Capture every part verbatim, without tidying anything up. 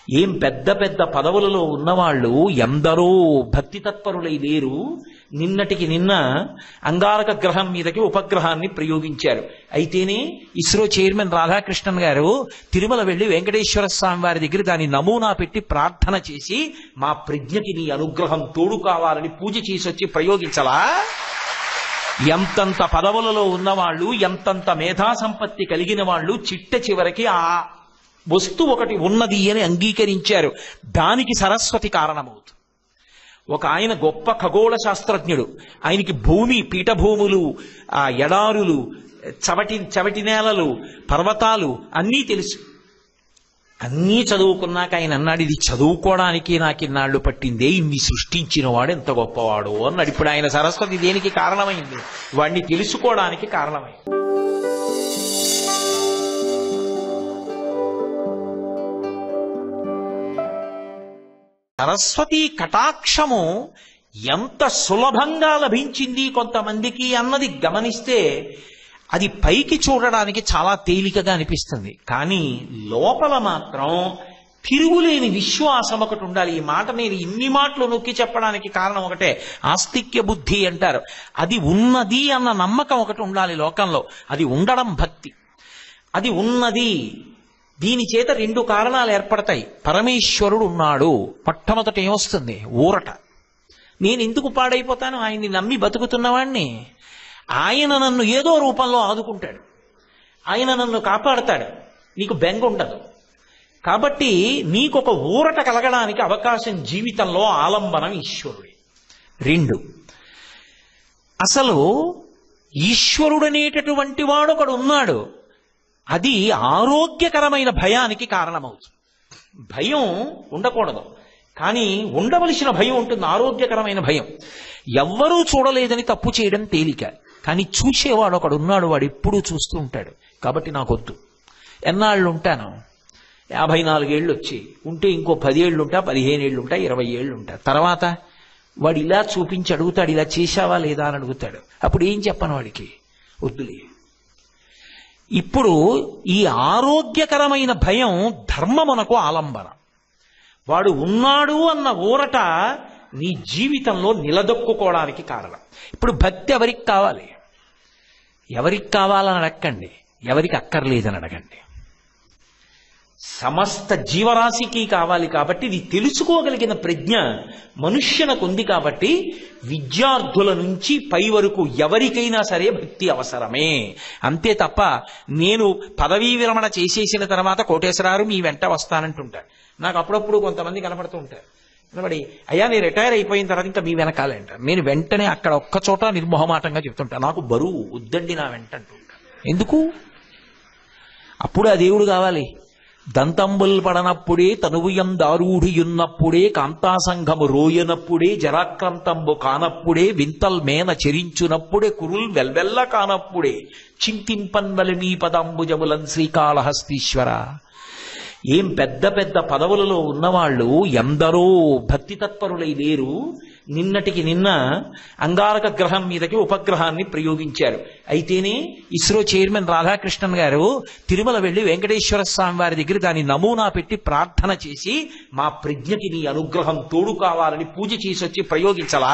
ఏం పెద్ద పెద్ద పదవులలో ఉన్నవాళ్ళు ఎందరో భక్తి తత్పరులై లేరు. నిన్నటికి నిన్న అంగారక గ్రహం మీదకి ఉపగ్రహాన్ని ప్రయోగించారు. అయితేనే ఇస్రో చైర్మన్ రాధాకృష్ణన్ గారు తిరుమల వెళ్లి వెంకటేశ్వర స్వామి వారి దగ్గర దాని నమూనా పెట్టి ప్రార్థన చేసి మా ప్రజ్ఞకి నీ అనుగ్రహం తోడు కావాలని పూజ చేసి వచ్చి ప్రయోగించలా? ఎంతంత పదవులలో ఉన్నవాళ్ళు, ఎంతంత మేధా సంపత్తి కలిగిన వాళ్ళు చిట్ట చివరికి ఆ వస్తువు ఒకటి ఉన్నది అని అంగీకరించారు. దానికి సరస్వతి కారణమవుతుంది. ఒక ఆయన గొప్ప ఖగోళ శాస్త్రజ్ఞుడు. ఆయనకి భూమి, పీఠభూములు, ఆ ఎడారులు, చవటి చవటి నేలలు, పర్వతాలు అన్నీ తెలుసు. అన్నీ చదువుకున్నాక ఆయన అన్నాడు, ఇది చదువుకోవడానికి నాకు ఇన్నాళ్లు పట్టిందే, ఇన్ని సృష్టించిన వాడు ఎంత గొప్పవాడు అన్నాడు. ఇప్పుడు ఆయన సరస్వతి దేనికి కారణమైంది? వాడిని తెలుసుకోవడానికి కారణమైంది. సరస్వతి కటాక్షము ఎంత సులభంగా లభించింది కొంతమందికి అన్నది గమనిస్తే అది పైకి చూడడానికి చాలా తేలికగా అనిపిస్తుంది. కానీ లోపల మాత్రం తిరుగులేని విశ్వాసం ఒకటి ఉండాలి. ఈ మాట నేను ఇన్ని మాటలు నొక్కి చెప్పడానికి కారణం ఒకటే, ఆస్తిక్య బుద్ధి అంటారు. అది ఉన్నది అన్న నమ్మకం ఒకటి ఉండాలి లోకంలో. అది ఉండడం భక్తి. అది ఉన్నది. దీని చేత రెండు కారణాలు ఏర్పడతాయి. పరమేశ్వరుడు ఉన్నాడు, మొట్టమొదట ఏమొస్తుంది? ఊరట. నేను ఎందుకు పాడైపోతాను? ఆయన్ని నమ్మి బతుకుతున్నవాణ్ణి. ఆయన నన్ను ఏదో రూపంలో ఆదుకుంటాడు, ఆయన నన్ను కాపాడతాడు, నీకు బెంగ ఉండదు. కాబట్టి నీకొక ఊరట కలగడానికి అవకాశం జీవితంలో ఆలంబనం ఈశ్వరుడే. రెండు, అసలు ఈశ్వరుడనేటటువంటి వాడు ఒకడు ఉన్నాడు. అది ఆరోగ్యకరమైన భయానికి కారణమవుతుంది. భయం ఉండకూడదు, కానీ ఉండవలసిన భయం ఉంటుంది, ఆరోగ్యకరమైన భయం. ఎవ్వరూ చూడలేదని తప్పు చేయడం తేలిక, కానీ చూసేవాడు ఒకడు ఉన్నాడు, వాడు ఎప్పుడూ చూస్తూ ఉంటాడు. కాబట్టి నాకొద్దు. ఎన్నాళ్ళు ఉంటాను? యాభై నాలుగేళ్ళు వచ్చి ఉంటే ఇంకో పదేళ్ళు ఉంటా, పదిహేను ఏళ్ళు ఉంటా, ఇరవై ఏళ్ళు ఉంటా. తర్వాత వాడు ఇలా చూపించి అడుగుతాడు, ఇలా చేశావా లేదా అని అడుగుతాడు. అప్పుడు ఏం చెప్పను వాడికి? వద్దులే. ఇప్పుడు ఈ ఆరోగ్యకరమైన భయం ధర్మమునకు ఆలంబన. వాడు ఉన్నాడు అన్న ఊరట నీ జీవితంలో నిలదొక్కుకోవడానికి కారణం. ఇప్పుడు భక్తి ఎవరికి కావాలి? ఎవరికి కావాలని అడగండి, ఎవరికి అక్కర్లేదని అడగండి. సమస్త జీవరాశికి కావాలి. కాబట్టి ఇది తెలుసుకోగలిగిన ప్రజ్ఞ మనుష్యునకు ఉంది. కాబట్టి విద్యార్థుల నుంచి పై వరకు ఎవరికైనా సరే భక్తి అవసరమే. అంతే తప్ప నేను పదవీ విరమణ చేసేసిన తర్వాత కోటేశ్వరారు మీ వెంట వస్తానంటుంటారు. నాకు అప్పుడప్పుడు కొంతమంది కనపడుతూ ఉంటారు. కనబడి, అయ్యా నేను రిటైర్ అయిపోయిన తర్వాత ఇంకా మీ వెనకాలే అంటారు. నేను వెంటనే అక్కడ ఒక్క చోట నిర్మోహమాటంగా చెప్తుంటాను, నాకు బరువు వద్దండి నా వెంట అంటుంటాను. ఎందుకు? అప్పుడు ఆ దేవుడు కావాలి. దంతంబుల్ పడనప్పుడే తనువుయం దారూఢియున్నప్పుడే కాంతాసంఘము రోయనప్పుడే జరాక్రాంతంబు కానప్పుడే వింతల్ మేన చెరించునప్పుడే కురుల్ వెల్వెల్ల కానప్పుడే చింతింపన్వలి నీ పదంబుజములన్ శ్రీకాళహస్తీశ్వర. ఏం పెద్ద పెద్ద పదవులలో ఉన్నవాళ్ళు ఎందరో భక్తి తత్పరులై లేరు. నిన్నటికి నిన్న అంగారక గ్రహం మీదకి ఉపగ్రహాన్ని ప్రయోగించారు. అయితేనే ఇస్రో చైర్మన్ రాధాకృష్ణన్ గారు తిరుమల వెళ్లి వెంకటేశ్వర స్వామి వారి దగ్గర దాని నమూనా పెట్టి ప్రార్థన చేసి మా ప్రజ్ఞకి నీ అనుగ్రహం తోడు కావాలని పూజ చేసి వచ్చి ప్రయోగించలా?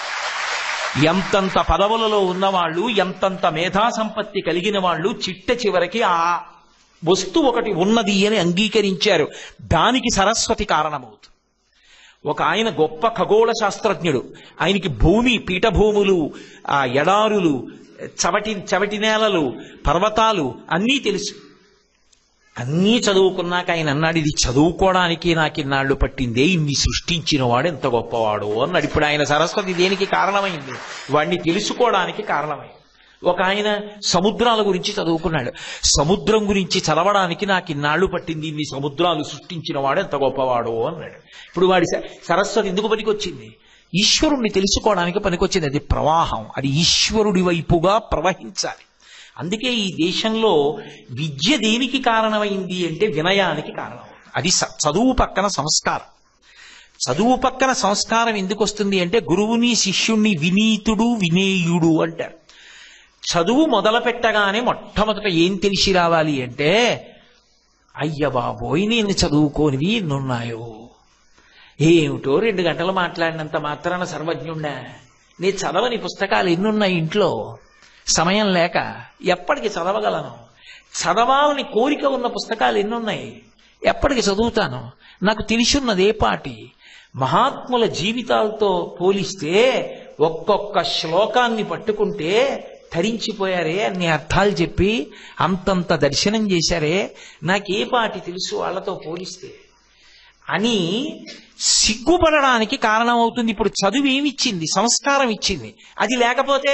ఎంతంత పదవులలో ఉన్నవాళ్ళు, ఎంతంత మేధా సంపత్తి కలిగిన వాళ్ళు చిట్ట చివరికి ఆ వస్తువు ఒకటి ఉన్నది అని అంగీకరించారు. దానికి సరస్వతి కారణమవుతుంది. ఒక ఆయన గొప్ప ఖగోళ శాస్త్రజ్ఞుడు. ఆయనకి భూమి, పీఠభూములు, ఆ ఎడారులు, చవటి చవటి నేలలు, పర్వతాలు అన్నీ తెలుసు. అన్నీ చదువుకున్నాక ఆయన అన్నాడు, ఇది చదువుకోవడానికి నాకు ఇన్నాళ్లు పట్టిందే, ఇన్ని సృష్టించిన వాడు ఎంత గొప్పవాడు అన్నాడు. ఇప్పుడు ఆయన సరస్వతి దేనికి కారణమైంది? వాడిని తెలుసుకోవడానికి కారణమైంది. ఒక ఆయన సముద్రాల గురించి చదువుకున్నాడు. సముద్రం గురించి చదవడానికి నాకు ఇన్నాళ్లు పట్టింది, ఇన్ని సముద్రాలు సృష్టించిన వాడు ఎంత గొప్పవాడు అన్నాడు. ఇప్పుడు వాడి సరస్వతి ఎందుకు పనికొచ్చింది? ఈశ్వరుణ్ణి తెలుసుకోవడానికి పనికొచ్చింది. అది ప్రవాహం, అది ఈశ్వరుడి వైపుగా ప్రవహించాలి. అందుకే ఈ దేశంలో విద్య దేనికి కారణమైంది అంటే వినయానికి కారణం. అది చదువు పక్కన సంస్కారం. చదువు పక్కన సంస్కారం ఎందుకు వస్తుంది అంటే గురువుని శిష్యుణ్ణి వినీతుడు వినేయుడు అంటారు. చదువు మొదలు పెట్టగానే మొట్టమొదట ఏం తెలిసి రావాలి అంటే అయ్య బాబోయ్, నేను చదువుకోనివి ఎన్నున్నాయో, ఏమిటో రెండు గంటలు మాట్లాడినంత మాత్రాన సర్వజ్ఞుండా, నీ చదవని పుస్తకాలు ఎన్నున్నాయి ఇంట్లో, సమయం లేక ఎప్పటికి చదవగలను, చదవాలని కోరిక ఉన్న పుస్తకాలు ఎన్నున్నాయి, ఎప్పటికి చదువుతాను, నాకు తెలిసున్నది ఏ పాటి. మహాత్ముల జీవితాలతో పోలిస్తే ఒక్కొక్క శ్లోకాన్ని పట్టుకుంటే తరించిపోయారే, అన్ని అర్థాలు చెప్పి అంతంత దర్శనం చేశారే, నాకే పాటి తెలుసు వాళ్ళతో పోలిస్తే అని సిగ్గుపడడానికి కారణం అవుతుంది. ఇప్పుడు చదువు ఏమిచ్చింది? సంస్కారం ఇచ్చింది. అది లేకపోతే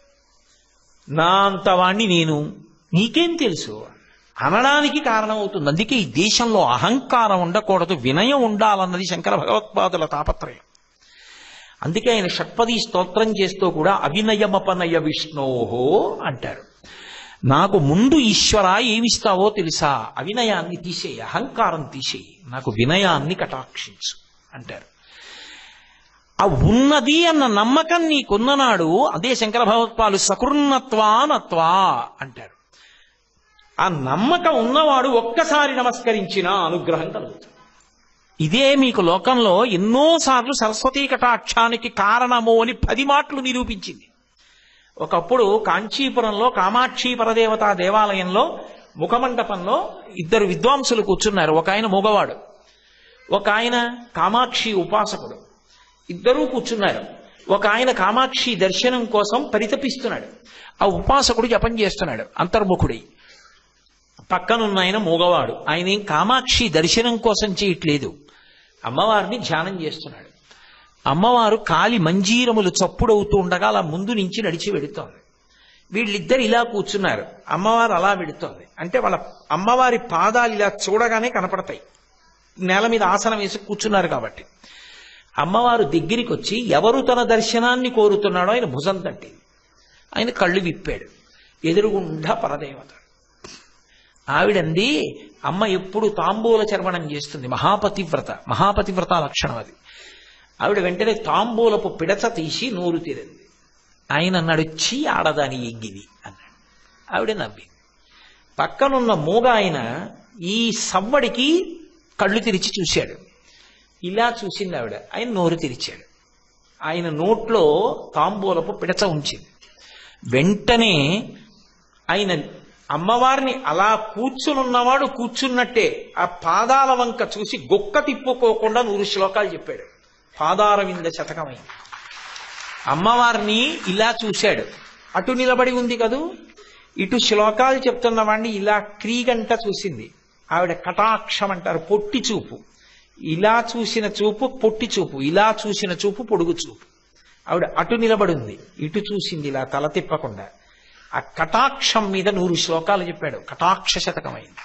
నా అంతవాణ్ణి నేను, నీకేం తెలుసు అనడానికి కారణం అవుతుంది. అందుకే ఈ దేశంలో అహంకారం ఉండకూడదు, వినయం ఉండాలన్నది శంకర భగవత్పాదుల తాపత్రయం. అందుకే ఆయన షట్పది స్తోత్రం చేస్తూ కూడా అవినయమపనయ విష్ణోహో అంటారు. నాకు ముందు ఈశ్వర ఏమిస్తావో తెలుసా, అవినయాన్ని తీసేయి, అహంకారం తీసేయి, నాకు వినయాన్ని కటాక్షించు అంటారు. ఆ ఉన్నది అన్న నమ్మకం నీకున్ననాడు అదే శంకర భగవత్పాలు సకృన్నత్వానత్వా అంటారు. ఆ నమ్మకం ఉన్నవాడు ఒక్కసారి నమస్కరించినా అనుగ్రహం కలుగుతుంది. ఇదే మీకు లోకంలో ఎన్నోసార్లు సరస్వతీ కటాక్షానికి కారణము అని పది మాటలు నిరూపించింది. ఒకప్పుడు కాంచీపురంలో కామాక్షి పరదేవతా దేవాలయంలో ముఖమండపంలో ఇద్దరు విద్వాంసులు కూర్చున్నారు. ఒక ఆయన మూగవాడు, ఒక ఆయన కామాక్షి ఉపాసకుడు. ఇద్దరూ కూర్చున్నారు. ఒక ఆయన కామాక్షి దర్శనం కోసం పరితపిస్తున్నాడు, ఆ ఉపాసకుడు జపం చేస్తున్నాడు అంతర్ముఖుడై. పక్కనున్న ఆయన మూగవాడు, ఆయన ఏం కామాక్షి దర్శనం కోసం చేయట్లేదు, అమ్మవారిని ధ్యానం చేస్తున్నాడు. అమ్మవారు కాలి మంజీరములు చప్పుడవుతూ ఉండగా అలా ముందు నుంచి నడిచి వెడుతోంది. వీళ్ళిద్దరు ఇలా కూర్చున్నారు, అమ్మవారు అలా వెడుతోంది. అంటే వాళ్ళ అమ్మవారి పాదాలు ఇలా చూడగానే కనపడతాయి, నేల మీద ఆసనం వేసి కూర్చున్నారు కాబట్టి. అమ్మవారు దగ్గరికి వచ్చి ఎవరు తన దర్శనాన్ని కోరుతున్నాడో ఆయన భుజం తట్టి ఆయన కళ్ళు విప్పాడు. ఎదురుగుండా పరదేవత. ఆవిడంది, అమ్మ ఎప్పుడు తాంబూల చర్వణం చేస్తుంది, మహాపతివ్రత, మహాపతివ్రత లక్షణం అది. ఆవిడ వెంటనే తాంబూలపు పిడచ తీసి నోరు తీరింది. ఆయన అన్నాడు, చీ ఆడదాని ఎగ్గిది అన్నాడు. ఆవిడ నవ్వి. పక్కనున్న మూగ ఆయన ఈ సవ్వడికి కళ్ళు తెరిచి చూశాడు. ఇలా చూసింది ఆవిడ. ఆయన నోరు తెరిచాడు. ఆయన నోట్లో తాంబూలపు పిడచ ఉంచింది. వెంటనే ఆయన అమ్మవారిని అలా కూర్చునున్నవాడు కూర్చున్నట్టే ఆ పాదాల వంక చూసి గొక్క తిప్పుకోకుండా నూరు శ్లోకాలు చెప్పాడు. పాదారవింద శతకమైంది. అమ్మవారిని ఇలా చూశాడు, అటు నిలబడి ఉంది కదూ, ఇటు శ్లోకాలు చెప్తున్న వాడిని ఇలా క్రీగంట చూసింది. ఆవిడ కటాక్షం అంటారు, పొట్టి చూపు. ఇలా చూసిన చూపు పొట్టి చూపు, ఇలా చూసిన చూపు పొడుగు చూపు. ఆవిడ అటు నిలబడి ఉంది, ఇటు చూసింది ఇలా తల తిప్పకుండా. ఆ కటాక్షం మీద నూరు శ్లోకాలు చెప్పాడు. కటాక్ష శతకమైంది.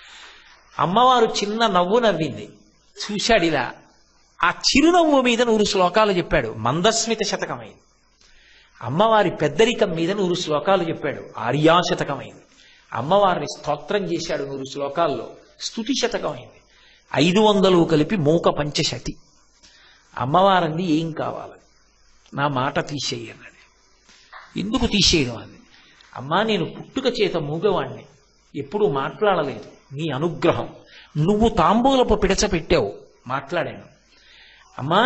అమ్మవారు చిన్న నవ్వు నవ్వింది, చూశాడు ఇలా. ఆ చిరునవ్వు మీద నూరు శ్లోకాలు చెప్పాడు. మందస్మిత శతకమైంది. అమ్మవారి పెద్దరికం మీద నూరు శ్లోకాలు చెప్పాడు. ఆర్యాశతకమైంది. అమ్మవారిని స్తోత్రం చేశాడు నూరు శ్లోకాల్లో. స్తుతి శతకమైంది. ఐదు వందలు కలిపి మూక పంచశతి. అమ్మవారిని ఏం కావాలి, నా మాట తీసేయి అన్నది. ఎందుకు తీసేయడం అంది. అమ్మా, నేను పుట్టుక చేత మూగవాణ్ణి, ఎప్పుడూ మాట్లాడలేదు, నీ అనుగ్రహం. నువ్వు తాంబూలపు పిడచ పెట్టావు, మాట్లాడాను. అమ్మా,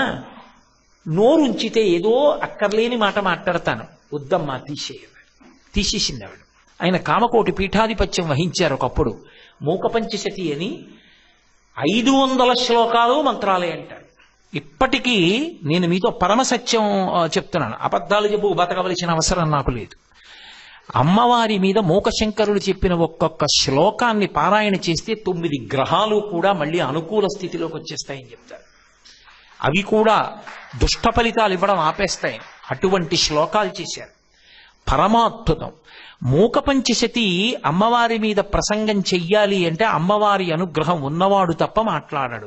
నోరుంచితే ఏదో అక్కర్లేని మాట మాట్లాడతాను, వద్దమ్మా తీసేయదు. తీసేసింది ఆవిడ. ఆయన కామకోటి పీఠాధిపత్యం వహించారు ఒకప్పుడు. మూక పంచశతి అని ఐదు వందల శ్లోకాలు మంత్రాలే అంటారు. ఇప్పటికీ నేను మీతో పరమసత్యం చెప్తున్నాను, అబద్ధాలు చెప్పు బతకవలసిన అవసరం నాకు లేదు. అమ్మవారి మీద మూకశంకరులు చెప్పిన ఒక్కొక్క శ్లోకాన్ని పారాయణ చేస్తే తొమ్మిది గ్రహాలు కూడా మళ్ళీ అనుకూల స్థితిలోకి వచ్చేస్తాయని చెప్తారు. అవి కూడా దుష్ట ఫలితాలు ఇవ్వడం ఆపేస్తాయి. అటువంటి శ్లోకాలు చేశారు. పరమాద్భుతం. మూక పంచశతి అమ్మవారి మీద ప్రసంగం చెయ్యాలి అంటే అమ్మవారి అనుగ్రహం ఉన్నవాడు తప్ప మాట్లాడడు.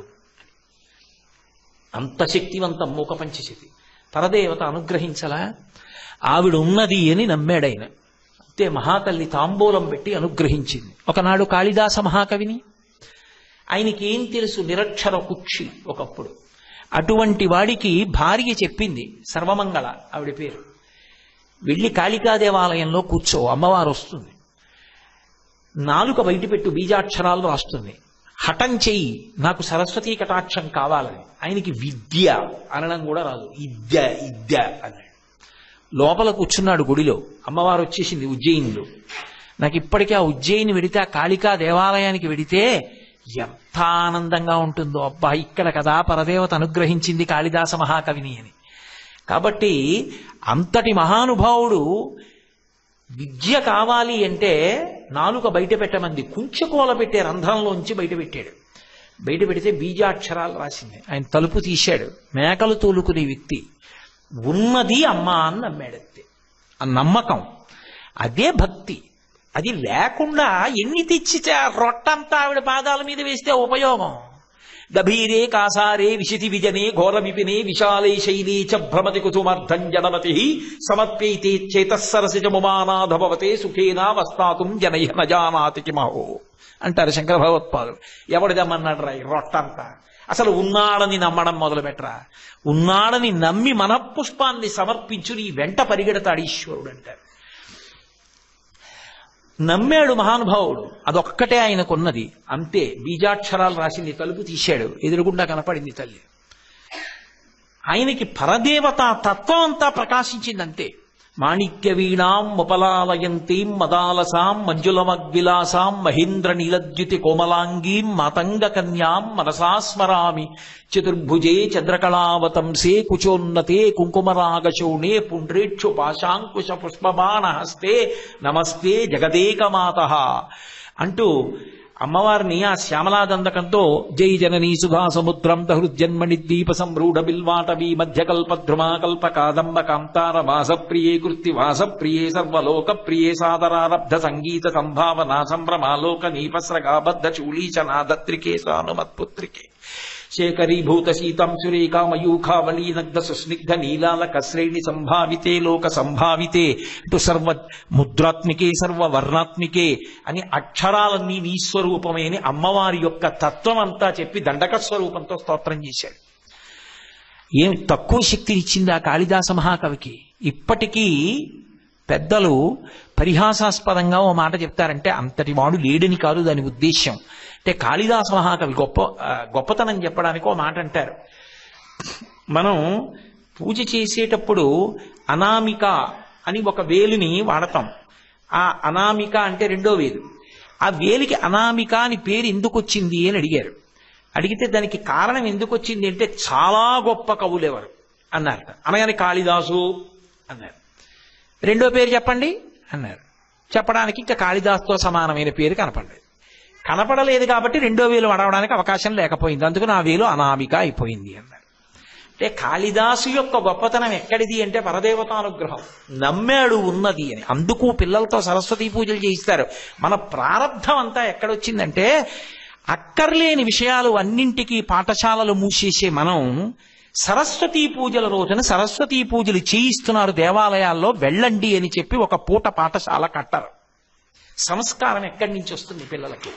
అంత శక్తివంతం మూక పంచశతి. పరదేవత అనుగ్రహించలా, ఆవిడ ఉన్నది అని నమ్మాడైన. అంతే, మహాతల్లి తాంబూలం పెట్టి అనుగ్రహించింది. ఒకనాడు కాళిదాస మహాకవిని, ఆయనకి ఏం తెలుసు, నిరక్షర కుక్షి ఒకప్పుడు. అటువంటి వాడికి భార్య చెప్పింది, సర్వమంగళ ఆవిడ పేరు, వెళ్ళి కాళికా దేవాలయంలో కూర్చో, అమ్మవారు వస్తుంది, నాలుక బయటపెట్టు, బీజాక్షరాలు రాస్తుంది, హఠం చెయ్యి, నాకు సరస్వతీ కటాక్షం కావాలని. ఆయనకి విద్య అనడం కూడా రాదు, ఇద్య ఇద్య అన్నాడు. లోపల కూర్చున్నాడు గుడిలో, అమ్మవారు వచ్చేసింది ఉజ్జయినిలో. నాకు ఇప్పటికీ ఆ ఉజ్జయిని వెడితే, ఆ కాళికా దేవాలయానికి వెడితే ఎంత ఆనందంగా ఉంటుందో. అబ్బా, ఇక్కడ కదా పరదేవత అనుగ్రహించింది కాళిదాస మహాకవిని అని. కాబట్టి అంతటి మహానుభావుడు విద్య కావాలి అంటే నాలుక బయట పెట్టమంది, కుంచెకోల పెట్టే రంధ్రంలోంచి బయట పెట్టాడు. బయట పెడితే బీజాక్షరాలు రాసింది. ఆయన తలుపు తీశాడు. మేకలు తోలుకునే వ్యక్తి, ఉన్నది అమ్మ అని నమ్మాడంతే. ఆ నమ్మకం, అదే భక్తి. అది లేకుండా ఎన్ని తెచ్చి రొట్టంతా ఆవిడ పాదాల మీద వేస్తే ఉపయోగం. గభీరే కాసారే విశితి విజనే ఘోర విపినే విశాలే శైలీ చ భ్రమతి కుసుమర్ధం జనమతి సమర్పైతే చేతస్సరసిజముమానాధభవతే సుఖేనా వస్తాతుం జనయ నజానాతి కిమహో అంటారు శంకర భగవత్పాదులు. ఎవడిదమ్మన్నాడు రా రొట్టంతా? అసలు ఉన్నాడని నమ్మడం మొదలు పెట్టరా. ఉన్నాడని నమ్మి మనఃపుష్పాన్ని సమర్పించు, నీ వెంట పరిగెడతాడు ఈశ్వరుడు అంటారు. నమ్మాడు మహానుభావుడు, అదొక్కటే ఆయనకున్నది. అంతే, బీజాక్షరాలు రాసింది. తలుపు తీశాడు, ఎదురుగుండా కనపడింది తల్లి. ఆయనకి పరదేవతా తత్వం అంతా ప్రకాశించింది అంతే. మాణిక్య వీణాం ఉపలాలయంతీం మదాలసాం మంజులమగ్విలాసాం మహేంద్ర నీలద్యుతి కోమలాంగీం మాతంగ కన్యాం మనసా స్మరామి చతుర్భుజే చంద్రకళావతంసే కుచోన్నతే కుంకుమరాగశోణే పుండ్రేక్షు పాశాంకుశ పుష్పబాణ హస్తే నమస్తే జగదేకమాతః అంటూ అమ్మవారిని ఆ శ్యామలాదందకంతో జై జననీ సుధా సముద్రం దహృజ్జన్మణి ద్వీప సంరూఢ బిల్వాటవీ మధ్యకల్పద్రుమాకల్ప కాదంబ కాంతార వాసప్రియే కృత్తి వాసప్రియే సర్వలోక ప్రియే సాదరారబ్ధ సంగీత సంభావనా సంభ్రమాలోక నీపస్రగాబద్ధ చూలీచనాదత్రికే సానుమత్పుత్రికే శేఖరీభూత శీతాంశురేకామయూఖావళీనగ్ధ సుస్నిగ్ధ నీలాలక శ్రేణి సంభావితే లోక సంభావితే అంటూ సర్వ ముద్రాత్మికే సర్వ వర్ణాత్మికే అని అక్షరాలన్నీ నీ స్వరూపమే అని అమ్మవారి యొక్క తత్వం అంతా చెప్పి దండక స్వరూపంతో స్తోత్రం చేశాడు. ఏం తక్కువ శక్తినిచ్చింది ఆ కాళిదాస మహాకవికి. ఇప్పటికీ పెద్దలు పరిహాసాస్పదంగా ఓ మాట చెప్తారంటే, అంతటి వాడు లేడని కాదు దాని ఉద్దేశ్యం. అంటే కాళిదాస మహాకవి గొప్ప గొప్పతనం చెప్పడానికి ఓ మాట అంటారు. మనం పూజ చేసేటప్పుడు అనామిక అని ఒక వేలుని వాడతాం. ఆ అనామిక అంటే రెండో వేలు. ఆ వేలికి అనామిక అని పేరు ఎందుకు వచ్చింది అని అడిగారు. అడిగితే దానికి కారణం ఎందుకు వచ్చింది అంటే, చాలా గొప్ప కవులు ఎవరు అన్నారు. అనగానే కాళిదాసు అన్నారు. రెండో పేరు చెప్పండి అన్నారు. చెప్పడానికి ఇంకా కాళిదాసుతో సమానమైన పేరు కనపడలేదు. కనపడలేదు కాబట్టి రెండో వేలు అడవడానికి అవకాశం లేకపోయింది. అందుకు నా వేలు అనామిక అయిపోయింది అన్నారు. అంటే కాళిదాసు యొక్క గొప్పతనం ఎక్కడిది అంటే పరదేవతానుగ్రహం. నమ్మాడు ఉన్నది అని. అందుకు పిల్లలతో సరస్వతీ పూజలు చేయిస్తారు. మన ప్రారంధం అంతా ఎక్కడొచ్చిందంటే, అక్కర్లేని విషయాలు అన్నింటికీ పాఠశాలలు మూసేసే మనం సరస్వతీ పూజల రోజున సరస్వతీ పూజలు చేయిస్తున్నారు దేవాలయాల్లో, వెళ్ళండి అని చెప్పి ఒక పూట పాఠశాల కట్టరు. సంస్కారం ఎక్కడి నుంచి వస్తుంది పిల్లలకి?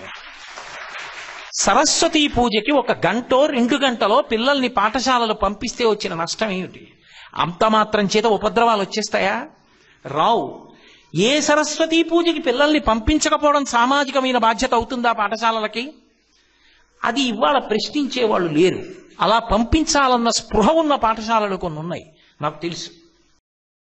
సరస్వతీ పూజకి ఒక గంటో రెండు గంటలో పిల్లల్ని పాఠశాలలు పంపిస్తే వచ్చిన నష్టం ఏమిటి? అంత మాత్రం చేత ఉపద్రవాలు వచ్చేస్తాయా? రావు. ఏ సరస్వతీ పూజకి పిల్లల్ని పంపించకపోవడం సామాజికమైన బాధ్యత అవుతుందా పాఠశాలలకి? అది ఇవాళ ప్రశ్నించేవాళ్ళు లేరు. అలా పంపించాలన్న స్పృహ ఉన్న పాఠశాలలు కొన్ని ఉన్నాయి, నాకు తెలుసు.